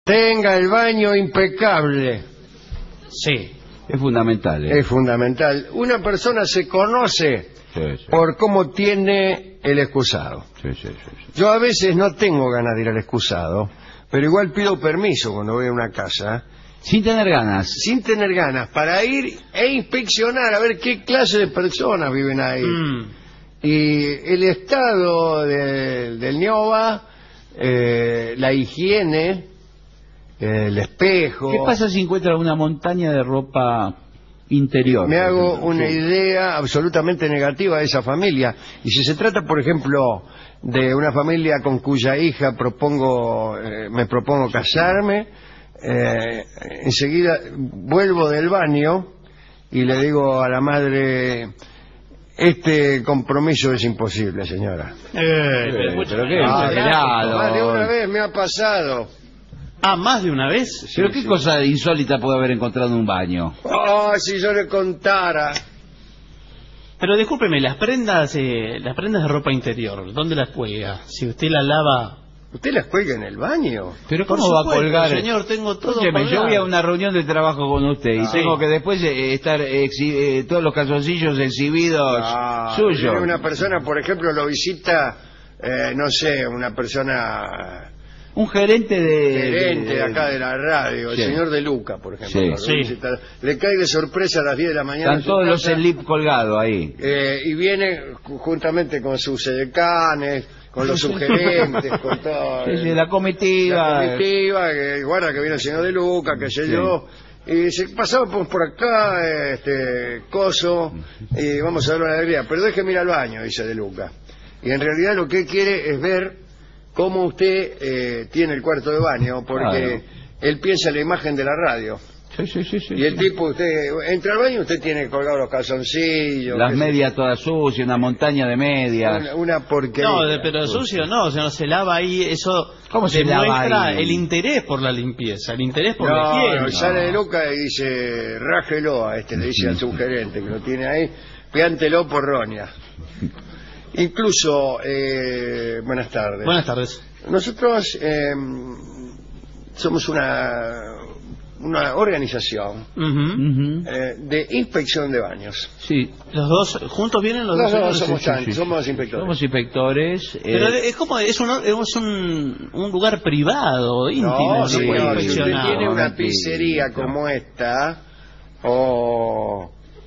Tenga el baño impecable. Sí. Es fundamental, ¿eh? Es fundamental. Una persona se conoce por cómo tiene el excusado. Sí. Yo a veces no tengo ganas de ir al excusado, pero igual pido permiso cuando voy a una casa, Sin tener ganas. sin tener ganas, para ir e inspeccionar a ver qué clase de personas viven ahí. Y el estado del ñoba, la higiene, el espejo. ¿Qué pasa si encuentra una montaña de ropa interior? Me hago ejemplo? una Sí. idea absolutamente negativa de esa familia. Y si se trata, por ejemplo, de una familia con cuya hija me propongo casarme, enseguida vuelvo del baño y le digo a la madre: este compromiso es imposible, señora. ¿Pero qué? Más de una Exagerado. vez me ha pasado. ¿Más de una vez? ¿Pero qué cosa insólita puede haber encontrado en un baño? Oh, si yo le contara. Pero discúlpeme, las prendas de ropa interior, ¿dónde las cuelga? Si usted las lava... ¿Usted las cuelga en el baño? ¿Pero Por cómo va a supuesto, colgar? señor, tengo todo Escúcheme, yo colgado. voy a una reunión de trabajo con usted y Sí. tengo que después estar todos los calzoncillos exhibidos suyos. Viene una persona, por ejemplo, lo visita, no sé, una persona Un gerente gerente de acá de la radio, Sí. el señor De Luca, por ejemplo. Sí. lo Sí. visita. Le cae de sorpresa a las 10 de la mañana. Están en su todos los casa, slip colgados ahí. y viene juntamente con sus edecanes, con los subgerentes, con todo. La comitiva. La comitiva, que guarda que viene el señor De Luca, qué sé Sí. yo. Y se pasaba por acá, coso, y vamos a ver una alegría. Pero déjeme ir al baño, dice De Luca. Y en realidad lo que él quiere es ver cómo usted tiene el cuarto de baño, porque él piensa en la imagen de la radio. Sí. Y el tipo, usted entra al baño y usted tiene colgados los calzoncillos. Las qué sé medias todas sucias, una montaña de yo, medias. una porquería. No, pero sucio no, o sea, no se lava ahí, eso ¿Cómo se lava demuestra ahí? el interés por la limpieza, el interés por la No, higiene. sale De Luca y dice: rájelo a este, le dice al subgerente que lo tiene ahí, piántelo por roña. Incluso, buenas tardes. Buenas tardes. Nosotros somos una organización Ujú. de inspección de baños. Sí. ¿Los dos juntos vienen los dos? No, señores? somos inspectores. Somos inspectores. Pero es como es un lugar privado, íntimo, No, no sí, puede señor, si usted inspeccionar. tiene una momentito. pizzería como esta, o...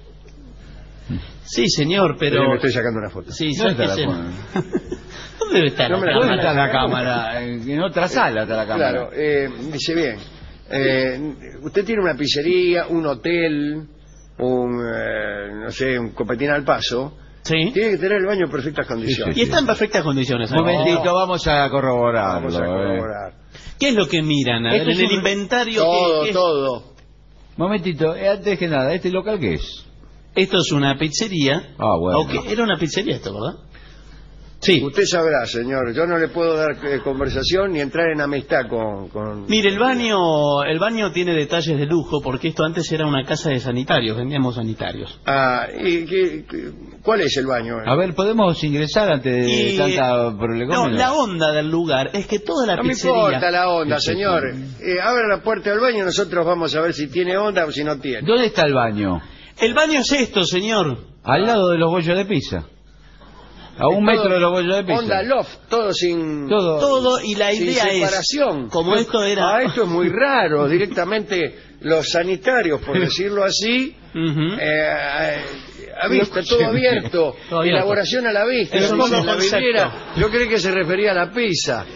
Sí, señor, pero... Me estoy sacando una foto. Sí, ¿Dónde está sáquese- la ¿Dónde debe estar No la me la- ¿Dónde cámara? está la cámara? En otra sala está la cámara. Claro, dice bien. Usted tiene una pizzería, un hotel, no sé, un copetín al paso. Sí. Tiene que tener el baño en perfectas condiciones. Y está en perfectas condiciones. Un momentito, ¿no? vamos a corroborarlo. Vamos a corroborar. ¿Qué es lo que miran? A ver, Esto en es el un- inventario... ¿qué es? Todo. Momentito, antes que nada, ¿este local qué es? Esto es una pizzería. Ah, bueno. Ok, era una pizzería esto, ¿verdad? Sí. Usted sabrá, señor. Yo no le puedo dar conversación ni entrar en amistad con... Mire, el baño tiene detalles de lujo porque esto antes era una casa de sanitarios, vendíamos sanitarios. Ah, ¿cuál es el baño? A ver, ¿podemos ingresar antes de Y- tanta No, prolegómena? la onda del lugar es que toda la No me pizzería... importa la onda, Sí, sí, señor. sí. Abra la puerta del baño y nosotros vamos a ver si tiene onda o si no tiene. ¿Dónde está el baño? El baño es esto, señor. Al lado de los bollos de pizza. A un Todo metro de los bollos de pizza. Onda loft, todo sin... Todo, y la sin idea es... separación. Como esto era... Esto es muy raro. Directamente los sanitarios, por decirlo así, Ujú. a vista, todo abierto. Todo abierto. Elaboración a la vista. Es un Dice nuevo la concepto. vidriera. Yo creí que se refería a la pizza.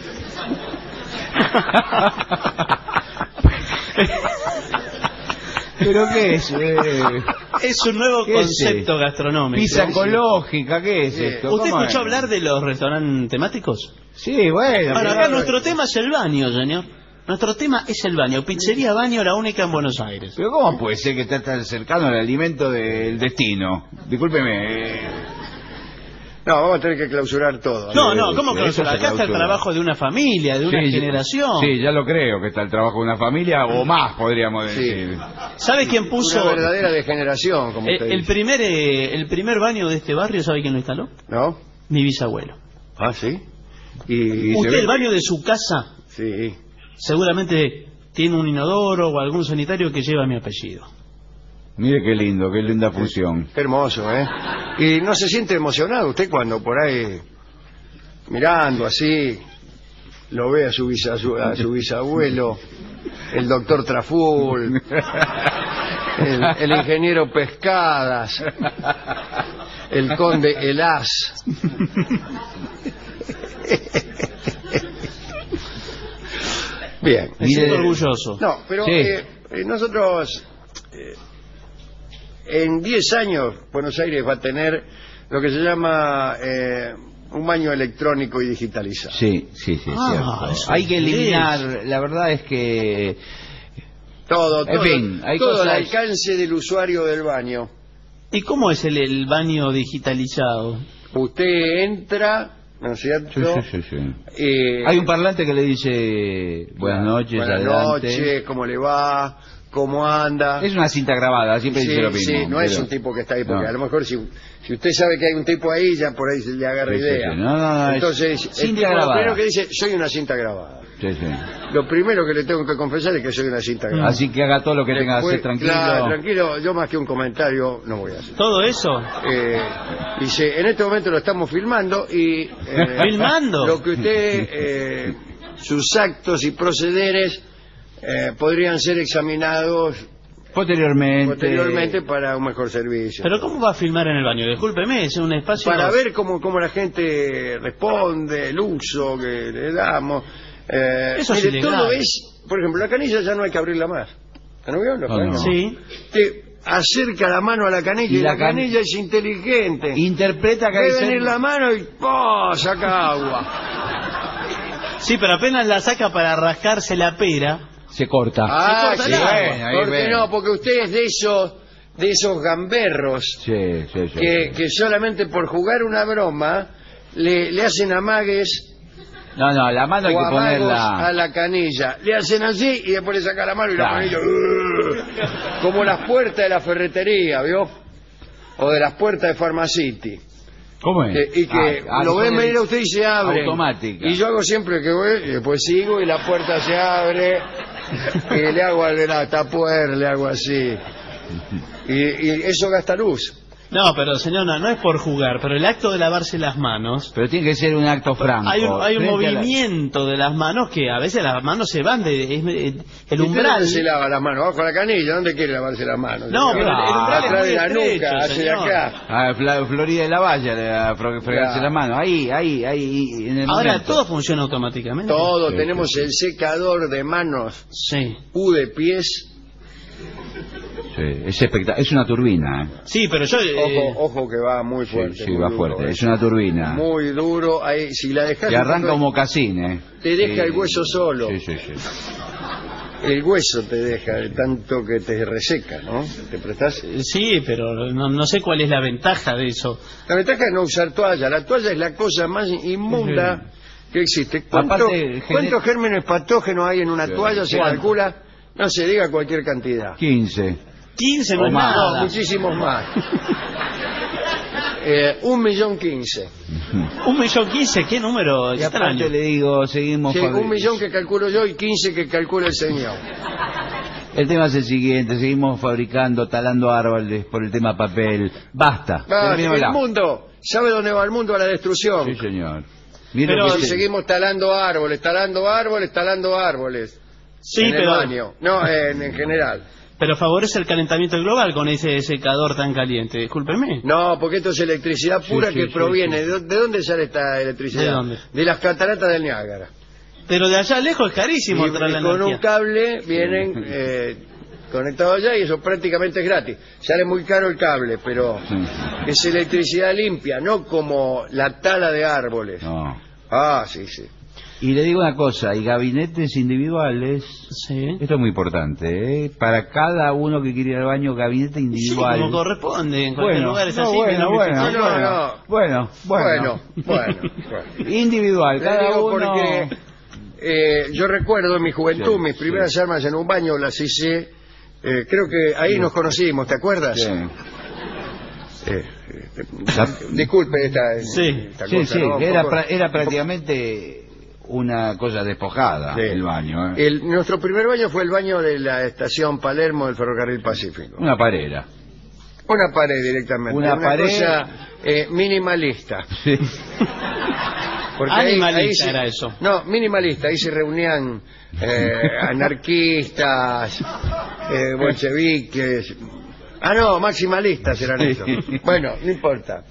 ¿Pero qué es? Es un nuevo ¿Qué es concepto esto? gastronómico. Pizza ecológica, ¿qué es Sí. esto? ¿Usted ¿Cómo escuchó es? hablar de los restaurantes temáticos? Sí, bueno. Ahora, pero- acá nuestro tema es el baño, señor. Nuestro tema es el baño. Pizzería Baño, la única en Buenos Aires. Pero ¿cómo puede ser que está tan cercano al alimento del destino? Discúlpeme. No, vamos a tener que clausurar todo. No, ¿cómo sí, que no? eso se Acá está el clausura. trabajo de una familia, de una Sí, generación. Sí, ya lo creo, que está el trabajo de una familia o más, podríamos Sí. decir. ¿Sabe quién puso Una verdadera degeneración, como usted el dice. primer baño de este barrio? ¿Sabe quién lo instaló? ¿No? Mi bisabuelo. Ah, sí. Y se Usted ve- el baño de su casa Sí. seguramente tiene un inodoro o algún sanitario que lleva mi apellido. Mire qué lindo, qué linda fusión. Qué hermoso, ¿eh? Y no se siente emocionado usted cuando por ahí, mirando así, lo ve a su bisabuelo, el doctor Traful, el ingeniero Pescadas, el conde Elas. Bien. Me siento orgulloso. No, pero Sí. Nosotros, en 10 años, Buenos Aires va a tener lo que se llama un baño electrónico y digitalizado. Sí, cierto. Hay que eliminar, la verdad es que... Todo, En fin, hay todo al cosas- alcance del usuario del baño. ¿Y cómo es el baño digitalizado? Usted entra, ¿no es cierto? Sí. Hay un parlante que le dice buenas noches, buenas adelante. noches, ¿cómo le va? ¿Cómo anda? Es una cinta grabada, siempre dice lo mismo. Sí, no es pero- un tipo que está ahí, porque No. a lo mejor si usted sabe que hay un tipo ahí, ya por ahí se le agarra Sí, idea. sí. No, Entonces, es el cinta tipo lo grabada. primero que dice, soy una cinta grabada. Sí. Lo primero que le tengo que confesar es que soy una cinta grabada. Así que haga todo lo que tenga que hacer Después, tranquilo. Claro, tranquilo, yo más que un comentario no voy a hacer. ¿Todo eso? Dice, en este momento lo estamos filmando y... ¿Filmando? Lo que usted, sus actos y procederes podrían ser examinados posteriormente para un mejor servicio. ¿Pero cómo va a filmar en el baño? Discúlpeme, es un espacio... Para ver cómo la gente responde, el uso que le damos. Eso es mire, ilegal. todo es... Por ejemplo, la canilla ya no hay que abrirla más. ¿No vio? No. Sí. Te acerca la mano a la canilla y la canilla es inteligente. Interpreta que Ve hay venir la mano y ¡oh! Saca agua. Sí, pero apenas la saca para rascarse la pera. se corta. Ah, corta sí, el agua. Ahí ¿por qué ven. no? Porque usted es de esos gamberros Sí. que solamente por jugar una broma le hacen amagues No, la mano hay o que amagos a ponerla. la canilla. Le hacen así y después le saca la mano y Claro. la canilla... como las puertas de la ferretería, ¿vio? O de las puertas de Pharmacity. ¿Cómo es? Y que lo ven venir a usted y se abre. Automática. Y yo hago siempre que voy, y después sigo y la puerta se abre. Y le hago la tapuer, le hago así. Y eso gasta luz. No, pero señor, no es por jugar, pero el acto de lavarse las manos... Pero tiene que ser un acto franco. Hay un Frente a la- movimiento de las manos que a veces las manos se van de... el ¿Y umbral... usted se lava las manos? ¿Bajo la canilla? ¿Dónde quiere lavarse las manos? No, pero el umbral es atrás muy de la estrecho, nuca, hacia señor. acá. Florida de la Valla, fregarse Claro. la mano. Ahí, en el Ahora momento. todo funciona automáticamente. Todo, Sí, tenemos sí. el secador de manos, Sí. U de pies. Sí, es espectacular. Es una turbina, ¿eh? Sí, pero yo... Ojo que va muy fuerte. Sí, muy va duro, fuerte. Es una turbina. Muy duro. Ahí, si la dejas... Que arranca un mocasín, ¿eh? Te deja Sí. el hueso solo. Sí. El hueso te deja, de tanto que te reseca, ¿no? ¿Te prestás? Sí, pero no sé cuál es la ventaja de eso. La ventaja es no usar toalla. La toalla es la cosa más inmunda que existe. Aparte, ¿Cuántos gérmenes patógenos hay en una Sí. toalla? Se ¿Cuánto? calcula, no se diga cualquier cantidad. 15. 15 no O es más. No, nada. muchísimos más. 1.015.000. 1.015.000, ¿qué número Y extraño? aparte le digo, seguimos... Sí, fabri- 1.000.000 que calculo yo y 15 que calcula el señor. El tema es el siguiente, seguimos fabricando, talando árboles por el tema papel. Basta. Ah, terminémosla. el mundo, ¿sabe dónde va el mundo? A la destrucción. Sí, señor. Mire Pero que Si se- seguimos talando árboles. Sí, en el pero, baño. No, en general. pero favorece el calentamiento global con ese secador tan caliente. Discúlpeme. No, porque esto es electricidad pura Sí, que sí, proviene. sí. ¿De dónde sale esta electricidad? ¿De dónde? De las cataratas del Niágara. Pero de allá lejos es carísimo Y traer la con un energía. cable vienen conectados allá y eso prácticamente es gratis. Sale muy caro el cable, pero Sí. es electricidad limpia, no como la tala de árboles. No. Ah, sí, sí. Y le digo una cosa, hay gabinetes individuales, Sí. esto es muy importante, ¿eh? Para cada uno que quiere ir al baño, gabinete Sí, individual. como corresponde. En cualquier lugar es así. bueno, menos bueno, que- No. bueno. Bueno. Individual, Le cada digo uno... porque yo recuerdo en mi juventud, Sí, mis sí. primeras armas en un baño las hice, creo que ahí nos conocimos, ¿te acuerdas? Sí. Disculpe esta Sí. cosa, Sí, ¿no? Un era, poco- era prácticamente una cosa despojada, Sí. el baño. Nuestro primer baño fue el baño de la estación Palermo del Ferrocarril Pacífico. Una parera. Una pared directamente. Una pared. Cosa minimalista. Sí. Porque Animalista era eso. No, minimalista. Ahí se reunían anarquistas, bolcheviques. Ah, no, maximalistas eran esos. Bueno, no importa.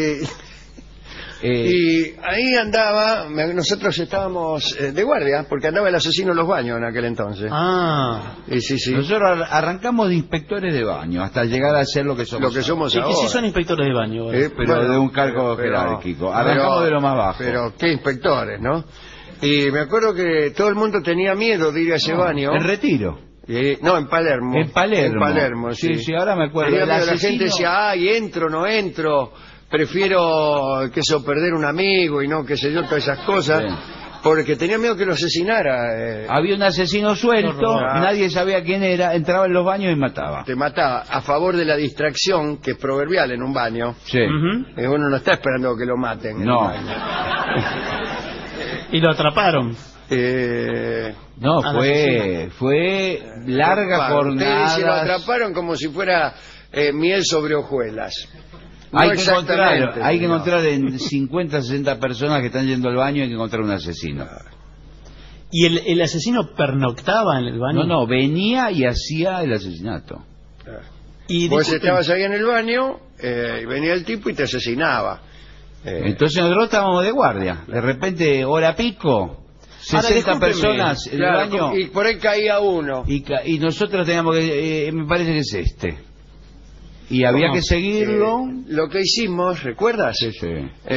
Y ahí andaba, nosotros estábamos de guardia, porque andaba el asesino en los baños en aquel entonces. Ah, Sí. Nosotros arrancamos de inspectores de baño hasta llegar a ser lo que somos. Lo que somos sí, que ahora. sí son inspectores de baño. Pero Bueno, de un cargo pero- jerárquico. Arrancamos de lo más bajo. Pero qué inspectores, ¿no? Y me acuerdo que todo el mundo tenía miedo de ir a ese baño. En Retiro. No, en Palermo. En Palermo. En Palermo, sí. Sí, ahora me acuerdo. Tenía El miedo, la asesino- gente decía, ay, entro, no entro, prefiero, qué sé yo, perder un amigo y no, qué sé yo, todas esas cosas, Sí. porque tenía miedo que lo asesinara. Había un asesino suelto, Ah. nadie sabía quién era, entraba en los baños y mataba. Te mataba a favor de la distracción, que es proverbial en un baño. Sí. Ujú. Uno no está esperando que lo maten. en No. un baño. Y lo atraparon. No, Al fue larga atraparon. Ustedes se lo jornada. atraparon como si fuera miel sobre hojuelas. No Hay que encontrar, exactamente, hay que no. encontrar en 50, 60 personas que están yendo al baño, hay que encontrar un asesino. ¿Y el asesino pernoctaba en el baño? No, venía y hacía el asesinato. Y Vos disculpen, estabas ahí en el baño, y venía el tipo y te asesinaba. Entonces nosotros estábamos de guardia. De repente, hora pico, 60 discúlpeme, personas en claro, el baño. y por ahí caía uno. Y nosotros teníamos que, me parece que es este. Y había ¿Cómo? que seguirlo. Lo que hicimos, ¿recuerdas? Sí, sí.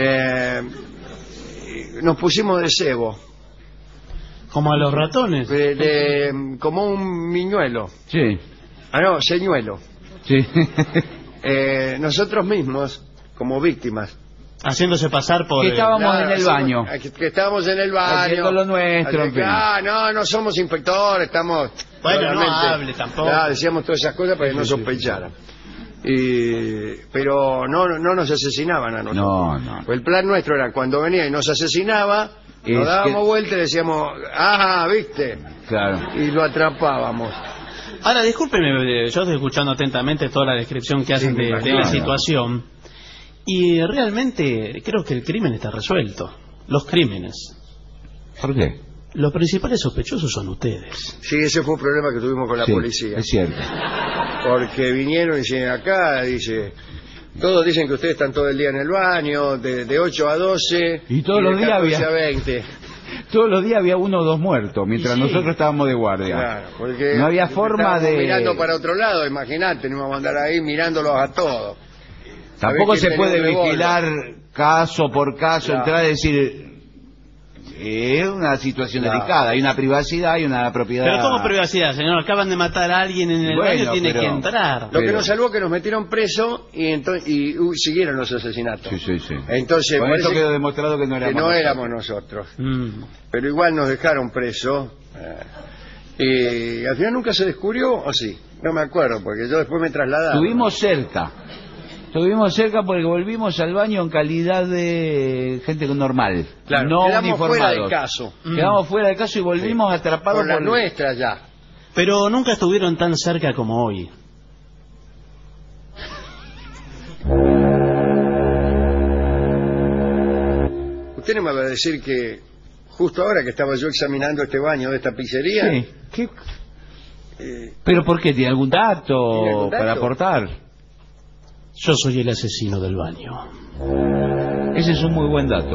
Nos pusimos de cebo, como a los ratones. como un miñuelo. Sí, Ah, no, señuelo. sí. Nosotros mismos, como víctimas. Haciéndose pasar por... Que estábamos Claro, en el hacemos- baño. que estábamos en el baño. Haciendo lo nuestro, Así en que, fin. no somos inspectores, estamos... Bueno, no realmente- hable tampoco. Claro, decíamos todas esas cosas para que no sospecharan. Pero no nos asesinaban a nosotros. No. Pues el plan nuestro era, cuando venía y nos asesinaba, Es nos dábamos que- vuelta y decíamos, ¿viste? Claro. Y lo atrapábamos. Ahora, discúlpeme, yo estoy escuchando atentamente toda la descripción que hacen me de imagino. la situación. Y realmente creo que el crimen está resuelto. Los crímenes. ¿Por qué? Los principales sospechosos son ustedes. Sí, ese fue un problema que tuvimos con la Sí, policía. es cierto. Porque vinieron y dicen acá, dice, todos dicen que ustedes están todo el día en el baño, de 8 a 12. Y todos los de días 14 había- a 20. Todos los días había uno o dos muertos, mientras Y sí. nosotros estábamos de guardia. Claro, porque No había forma estábamos de... mirando para otro lado, imagínate, no íbamos a andar ahí mirándolos a todos. Tampoco A ver quién se tenía puede un revólver. vigilar caso por caso, Claro. entrar y decir... Es una situación Claro. delicada, hay una privacidad, hay una propiedad... Pero ¿cómo privacidad, señor? Acaban de matar a alguien en el Bueno, baño, tiene pero- que entrar. Lo que Pero- nos salvó es que nos metieron preso y siguieron los asesinatos. Sí. Entonces, Con parece esto quedó demostrado que no que éramos no nosotros. éramos nosotros. Mm. Pero igual nos dejaron presos. Y al final nunca se descubrió, ¿o sí? No me acuerdo, porque yo después me trasladaba. Estuvimos cerca porque volvimos al baño en calidad de gente normal, Claro, no quedamos fuera del uniformados. caso. Quedamos fuera del caso y volvimos atrapados Con la por... nuestra ya. Pero nunca estuvieron tan cerca como hoy. Usted no me va a decir que justo ahora que estaba yo examinando este baño de esta pizzería, Sí, ¿qué? eh, ¿Pero por qué? ¿Tiene algún dato, ¿Tiene algún dato? para aportar? Yo soy el asesino del baño. Ese es un muy buen dato.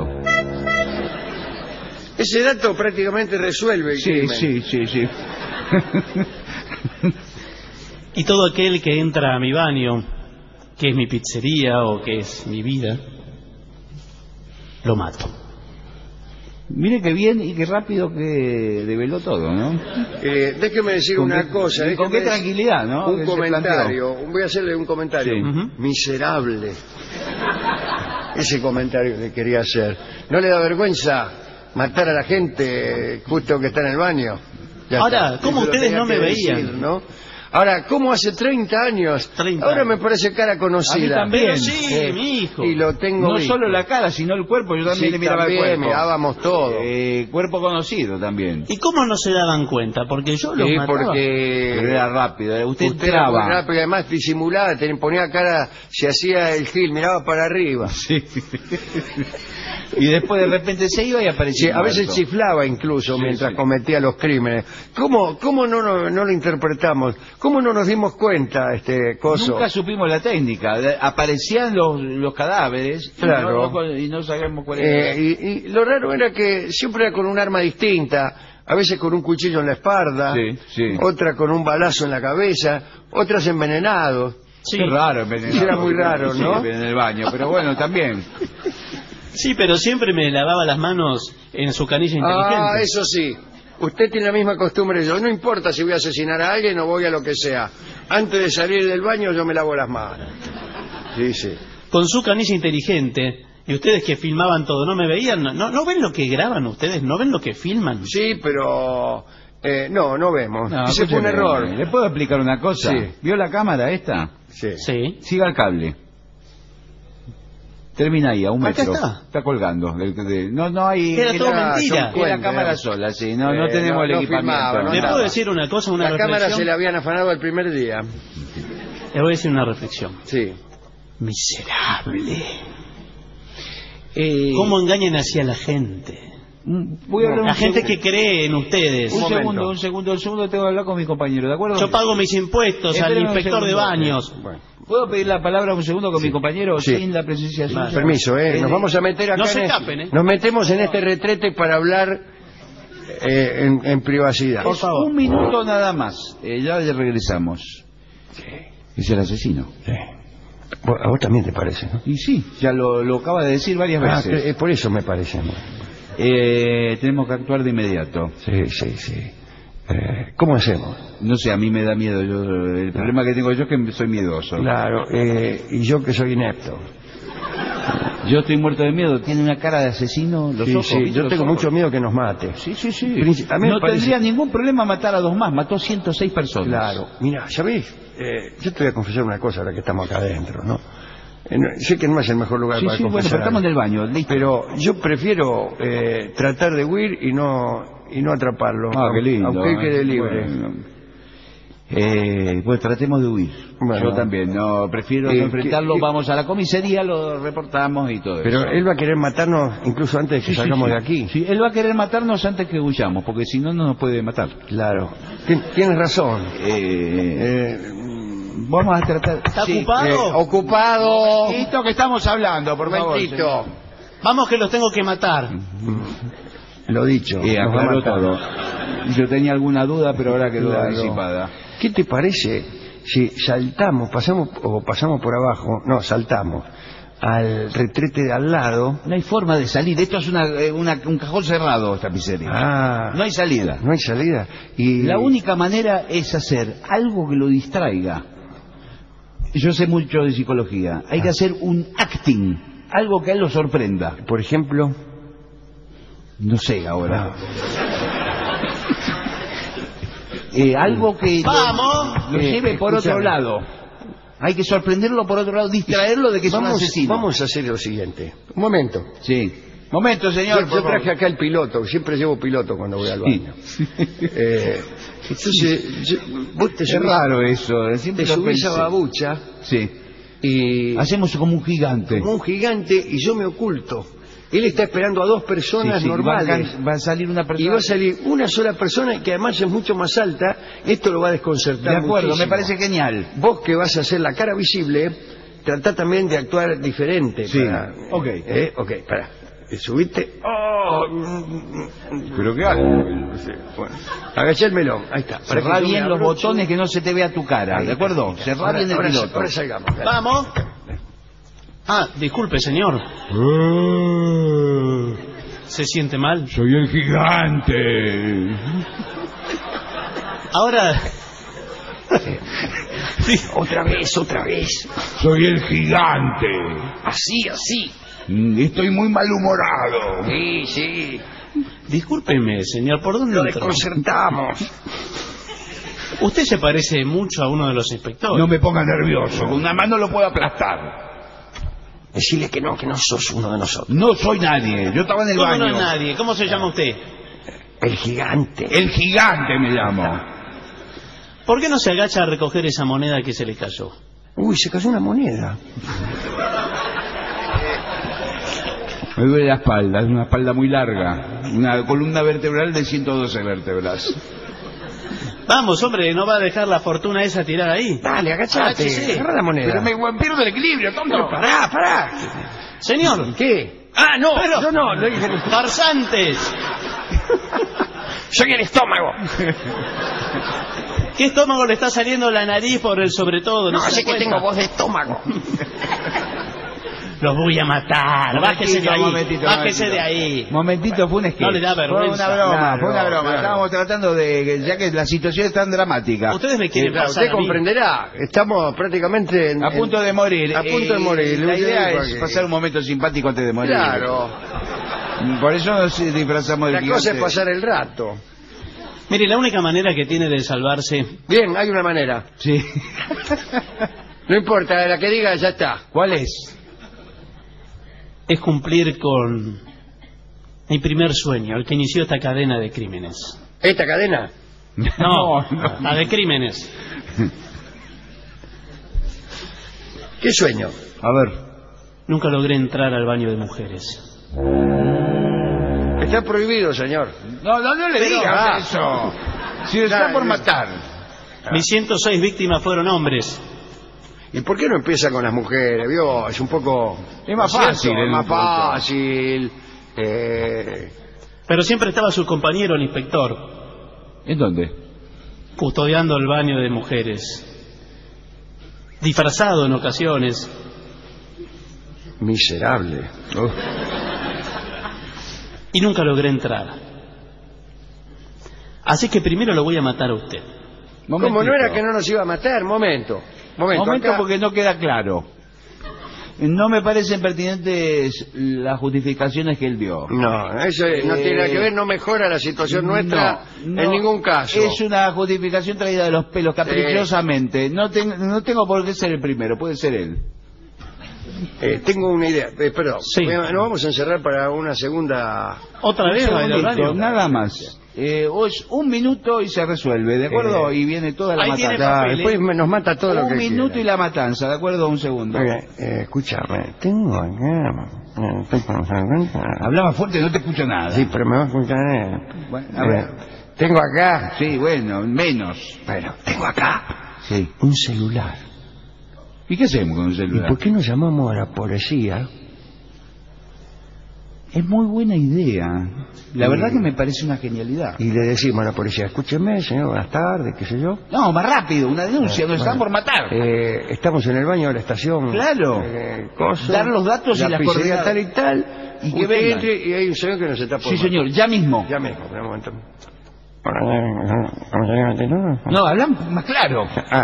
ese dato prácticamente resuelve el crimen. Sí. Y todo aquel que entra a mi baño, que es mi pizzería o que es mi vida, lo mato. Mire qué bien y qué rápido que develó todo, ¿no? Déjeme decir Con una qué- cosa. y con qué déjeme tranquilidad, ¿no? Un Que se comentario. Voy a hacerle un comentario. Sí. Ujú. Miserable. Ese comentario que quería hacer. ¿No le da vergüenza matar a la gente justo que está en el baño? Ya Ahora, está. ¿cómo Eso lo ustedes tenía no me que veían? decir, ¿no? Ahora, ¿cómo hace 30 años? 30 Ahora años. me parece cara conocida. A mí también. Pero sí, mi hijo. Y lo tengo No visto. solo la cara, sino el cuerpo. Yo también Sí, le miraba también el cuerpo. mirábamos todo. Cuerpo conocido también. ¿Y cómo no se daban cuenta? Porque yo los Sí, mataba. Pero porque era rápido. Usted usted era muy entraba. rápido y además disimulada, ponía cara, se hacía el gil, miraba para arriba. Sí. Y después de repente se iba y Sí, aparecía a veces muerto. chiflaba incluso Sí, mientras sí. cometía los crímenes. ¿Cómo no lo interpretamos? ¿Cómo no nos dimos cuenta, coso? Nunca supimos la técnica. Aparecían los cadáveres Claro. y no sabíamos cuál era. Y lo raro era que siempre era con un arma distinta, a veces con un cuchillo en la espalda, Sí, sí. otra con un balazo en la cabeza, otras envenenados. Sí. Qué raro envenenado. Sí, era muy raro, Sí, ¿no? en el baño, pero bueno, también. Sí, pero siempre me lavaba las manos en su canilla inteligente. Ah, eso sí. Usted tiene la misma costumbre que yo. No importa si voy a asesinar a alguien o voy a lo que sea. Antes de salir del baño yo me lavo las manos. Sí, sí. Con su canilla inteligente. Y ustedes que filmaban todo, ¿no me veían? ¿No ven lo que graban ustedes? ¿No ven lo que filman? Sí, pero... no vemos. No, Ese fue un escúcheme, error. ¿Le puedo explicar una cosa? Sí. ¿Vio la cámara esta? Sí. Sí. Siga el cable. Termina ahí, a un Acá metro. está. Colgando. No hay... Era todo mentira. Es la cámara sola, sí. No tenemos el no equipamiento. filmaba, no ¿Le nada. puedo decir una cosa, una La cámara reflexión? se le habían afanado el primer día. Le voy a decir una reflexión. Sí. Miserable. Eh, ¿Cómo engañan así a la gente? Voy a hablar La un gente segundo. que cree en ustedes. Un momento. Un segundo, tengo que hablar con mi compañero, ¿de acuerdo? Yo pago mis impuestos al Espéreme un inspector de segundo. baños. Bueno. ¿Puedo pedir la palabra un segundo con mi compañero Sí. sin la presencia suya? Permiso, nos vamos a meter acá No se en escapen, ¿eh? Nos metemos en este retrete para hablar en privacidad. Por favor. Un minuto nada más. Ya regresamos. Es el asesino. Sí. A vos también te parece, ¿no? Y sí, ya lo acaba de decir varias veces. Por eso me parece. Tenemos que actuar de inmediato. Sí. ¿Cómo hacemos? No sé, a mí me da miedo. El problema que tengo yo es que soy miedoso. Claro, y yo que soy inepto. Yo estoy muerto de miedo. Tiene una cara de asesino. Los ojos, Sí, ¿viste yo los tengo ojos? mucho miedo que nos mate. Sí. A mí me No parece- tendría ningún problema matar a 2 más. Mató 106 personas. Claro. Mira, ¿sabés? Yo te voy a confesar una cosa ahora que estamos acá adentro, ¿no? Sé que no es el mejor lugar para Bueno, confesar pero estamos en algo. el baño. Listo. Pero yo prefiero tratar de huir y no atraparlo. Qué lindo. Aunque él quede libre. Pues tratemos de huir. Bueno. Yo también. No, prefiero no enfrentarlo. Vamos a la comisaría, lo reportamos y todo Pero eso. él va a querer matarnos incluso antes de que salgamos de aquí. Sí, él va a querer matarnos antes que huyamos, porque si no, no nos puede matar. Claro. Tienes razón. Vamos a tratar... ¿Está Sí. ocupado? Ocupado. Esto que estamos hablando, por favor. Momentito. señor. Vamos que los tengo que matar. Lo dicho. nos va a Aclaró matar. todo. Yo tenía alguna duda, pero ahora quedó Claro. disipada. ¿Qué te parece si saltamos, pasamos por abajo, no, saltamos al retrete de al lado? No hay forma de salir. Esto es un cajón cerrado, esta pizzería. Ah, No hay salida. no hay salida. Y La única manera es hacer algo que lo distraiga. Yo sé mucho de psicología. Hay que hacer un acting, algo que a él lo sorprenda. por ejemplo, No sé ahora. Algo que ¡Vamos! lo lleve por otro escúchame. lado. Hay que sorprenderlo por otro lado, distraerlo de que es un asesino. vamos a hacer lo siguiente. Un momento. Sí. Momento, señor. Yo por traje favor. acá el piloto, siempre llevo piloto cuando voy al baño. Entonces, vos te Es subís, raro eso. Siempre te lo subís a pensé. babucha Sí. y Hacemos como un gigante. como un gigante y yo me oculto. Él está esperando a 2 personas Sí, sí, normales. va a salir una Y persona. va a salir una sola persona que además es mucho más alta. Esto lo va a desconcertar. De acuerdo, muchísimo. me parece genial. Vos que vas a hacer la cara visible, tratá también de actuar diferente. Sí. Ok. Ok, pará. Subiste. Oh. ¿Pero qué hago? Bueno. Agachá el melón. Ahí está. Para Cerrá que yo bien me los abroche. botones que no se te vea tu cara, Ahí ¿de está, acuerdo? ahí está. Cerrá Ahora- bien el ahora- piloto. Ahora salgamos. dale. ¡Vamos! Ah, disculpe, señor. ¿Se siente mal? Soy el gigante. Ahora... Sí. Otra vez. Soy el gigante. Así. Estoy muy malhumorado. Sí. Discúlpeme, señor, ¿por dónde Lo entró? desconcertamos. Usted se parece mucho a uno de los inspectores. No me ponga nervioso, con una mano lo puedo aplastar. Decirle que no sos uno de nosotros. No soy nadie, yo estaba en el ¿Cómo baño. no es nadie? ¿Cómo se llama usted? El gigante. El gigante me llamo. ¿Por qué no se agacha a recoger esa moneda que se le cayó? Uy, se cayó una moneda. Me duele la espalda, es una espalda muy larga. Una columna vertebral de 112 vértebras. Vamos, hombre, ¿no va a dejar la fortuna esa tirada ahí? Dale, agachate. Agáchese. Agarra la moneda. Pero me pierdo el equilibrio, tonto. No, pará. Señor, ¿Qué? Ah, no, Pero- yo no dije ni- farsantes. Soy el estómago. ¿Qué estómago le está saliendo la nariz por el sobre todo? No, se sé da que cuenta? tengo voz de estómago. Los voy a matar. Bájese de ahí. Bájese de ahí. Momentito, fue un sketch. No le da vergüenza. Fue una broma, Claro, fue una broma. claro. Estábamos tratando de... Ya que la situación es tan dramática. Ustedes me quieren Claro, pasar usted a mí. comprenderá. Estamos prácticamente A punto de morir. A punto de morir. La Usted idea dijo es que- pasar un momento simpático antes de morir. Claro. Por eso nos disfrazamos de La cosa es gigante. pasar el rato. Mire, la única manera que tiene de salvarse Bien, hay una manera. Sí. No importa, la que diga ya está. ¿Cuál es? es cumplir con mi primer sueño, el que inició esta cadena de crímenes. ¿Esta cadena? No, la de crímenes. ¿Qué sueño? A ver. Nunca logré entrar al baño de mujeres. Está prohibido, señor. No le Pero, digas eso. Si está por matar. Mis 106 víctimas fueron hombres. ¿Y por qué no empieza con las mujeres? ¿Vio? Es un poco... Es más ¿no es fácil, cierto? es Es más un poco. fácil. Pero siempre estaba su compañero, el inspector, ¿En dónde? custodiando el baño de mujeres. Disfrazado en ocasiones. Miserable. Y nunca logré entrar. Así que primero lo voy a matar a usted. ¿Cómo no era que no nos iba a matar? Momento, acá- porque no queda claro. No me parecen pertinentes las justificaciones que él dio. No, eso no tiene nada que ver, no mejora la situación nuestra No, en ningún caso. Es una justificación traída de los pelos caprichosamente. No tengo por qué ser el primero, puede ser él. Tengo una idea, perdón. Sí. Nos vamos a encerrar para una segunda... ¿Otra vez? Un ¿Va a ir al segundito, baño? nada más. Es un minuto y se resuelve, ¿de acuerdo? Y viene toda la ahí tiene matanza. papel, Después nos mata todo lo que Un minuto quiera. y la matanza, ¿de acuerdo? Un segundo. Oiga, escúchame, tengo acá... Hablaba fuerte, no te escucho nada. Sí, pero me va a escuchar... Bueno, a ver. Tengo acá... Sí, bueno, menos. Bueno, tengo acá Sí. un celular. ¿Y qué hacemos con el ¿Y celular? por qué no llamamos a la policía? Es muy buena idea. La verdad que me parece una genialidad. Y le decimos a la policía, escúcheme, señor, buenas tardes, qué sé yo. No, más rápido, una denuncia, nos están por matar. Estamos en el baño de la estación. Claro. Coso, Dar los datos y la las pizzería coordenadas. tal y tal. Y que Usted vengan. entre y hay un señor que nos está por Sí, matar. señor, ya mismo. Ya mismo, espera un momento. No, hablan más claro.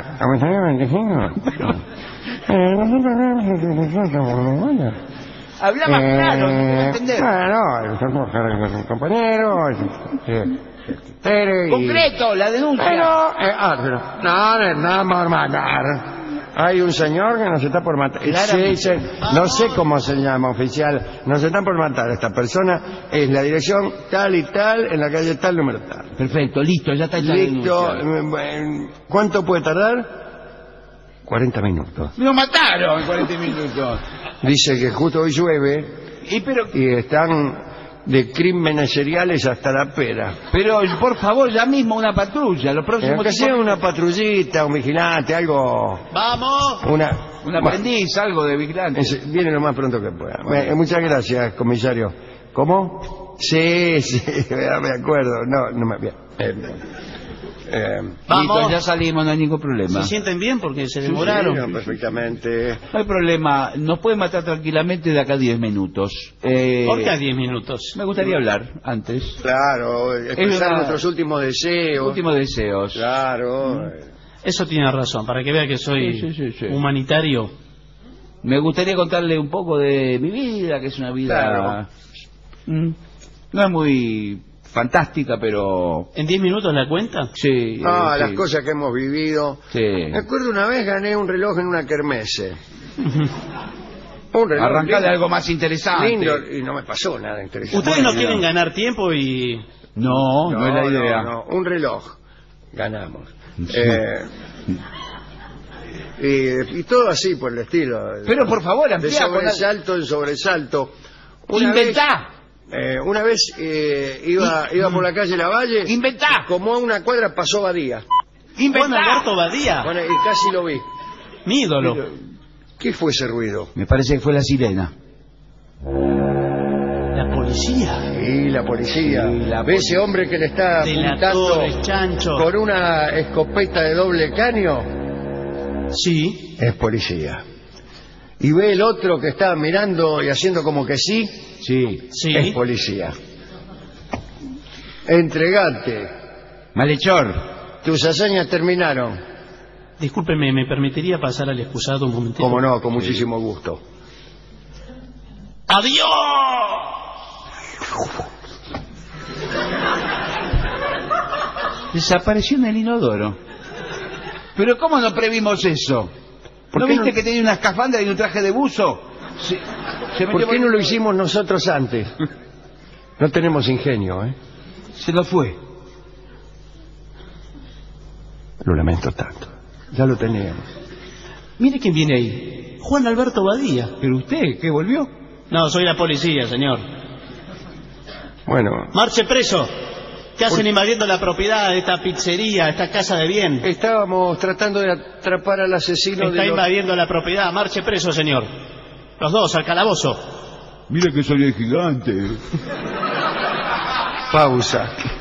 Habla más claro, no puedo entender. Bueno, compañero, Tere y... Concreto, la denuncia. Pero, no, nada más matar. Hay un señor que nos está por matar. Claramente. Sí, no sé cómo se llama, oficial. Nos están por matar. Esta persona es la dirección tal y tal, en la calle tal, número tal. Perfecto, listo, ya está hecha la Listo. denuncia. ¿Cuánto puede tardar? 40 minutos. Me lo mataron en 40 minutos. Dice que justo hoy llueve Pero y están de crímenes seriales hasta la pera. por favor, ya mismo una patrulla. Los próximos Que sea una patrullita, un vigilante, algo... ¡Vamos! un aprendiz, algo de vigilante. Viene lo más pronto que pueda. Muchas gracias, comisario. ¿Cómo? Sí, ya me acuerdo. No me... Vamos. Listo, ya salimos, no hay ningún problema. ¿Se sienten bien? Porque se Sí, demoraron. no, perfectamente. No hay problema, nos pueden matar tranquilamente de acá a 10 minutos. ¿Por qué a 10 minutos? Me gustaría hablar antes. Claro, expresar una- nuestros últimos deseos. Últimos deseos. Claro. Eso tiene razón, para que vea que soy Sí. humanitario. Me gustaría contarle un poco de mi vida, que es una vida... Claro. No es muy fantástica, pero... ¿En 10 minutos la cuenta? Sí. Ah, sí. las cosas que hemos vivido. Sí. Me acuerdo una vez gané un reloj en una kermesse. Un reloj Arrancá de lindo, algo más interesante. lindo, y no me pasó nada interesante. Ustedes no Bueno, quieren ganar tiempo y... No, no es la idea. no, un reloj ganamos. Y todo así por el estilo. Pero por favor, de amplía con sobresalto en sobresalto. Inventá. Una vez iba por la calle Lavalle. Inventá. Como a una cuadra pasó Badía. Juan Alberto Badía, Bueno, y casi lo vi. mi ídolo. ¿Qué fue ese ruido? Me parece que fue la sirena. La policía. Y la policía. ¿Ve ese hombre que le está apuntando Delatores, chanchos. con una escopeta de doble caño? Sí. Es policía. Y ve el otro que está mirando y haciendo como que sí. Sí. Sí. Es policía. Entregate. Malhechor. Tus hazañas terminaron. Discúlpeme, ¿me permitiría pasar al excusado un momentito? Como no, con muchísimo gusto. ¡Adiós! Desapareció en el inodoro. Pero ¿cómo no previmos eso? ¿Por ¿No qué viste no? que tenía una escafandra y un traje de buzo? Se ¿Por qué no lo hicimos nosotros antes? No tenemos ingenio, ¿eh? Se lo fue. Lo lamento tanto. Ya lo teníamos. Mire quién viene ahí. Juan Alberto Badía. ¿Pero usted qué volvió? No, soy la policía, señor. Bueno, Marche preso. ¿Qué hacen invadiendo la propiedad de esta pizzería, esta casa de bien? estábamos tratando de atrapar al asesino Está de los... invadiendo la propiedad. Marche preso, señor. Los dos, al calabozo. Mira que soy el gigante. Pausa.